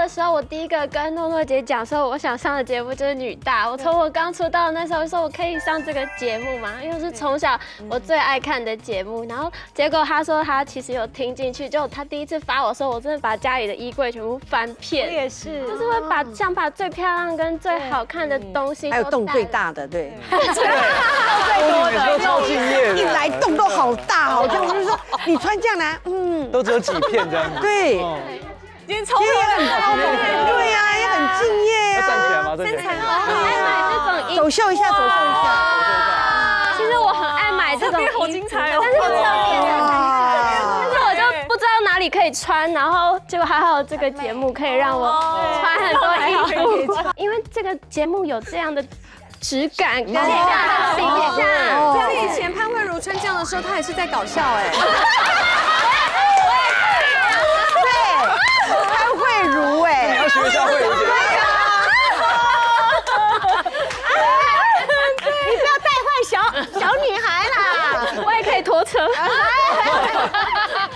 的时候，我第一个跟诺诺姐讲说，我想上的节目就是女大。我从我刚出道那时候说，我可以上这个节目吗？因为是从小我最爱看的节目。然后结果她说她其实有听进去，就她第一次发我说，我真的把家里的衣柜全部翻遍。 我也是， 就是会把最漂亮跟最好看的东西， 还有洞最大的，对， 最多的超敬业的， 一来洞都好大哦，这样就是说你穿这样来， 都只有几片这样子。 对， 今天超漂亮， 对呀，也很敬业要站起来啊。 吗？站起来。 很爱买这种衣服。 走秀一下，走秀一下。 其实我很爱买这种衣服， 好精彩哦！ 但是我就不知道哪里可以穿，然后结果还好有这个节目可以让我穿很多衣服，因为这个节目有这样的质感跟形象。 所以以前潘慧茹穿这样的时候，她也是在搞笑哎。 对，潘慧茹哎， 要学一下慧茹姐。 你不要带坏小女孩啦。 我也可以拖车。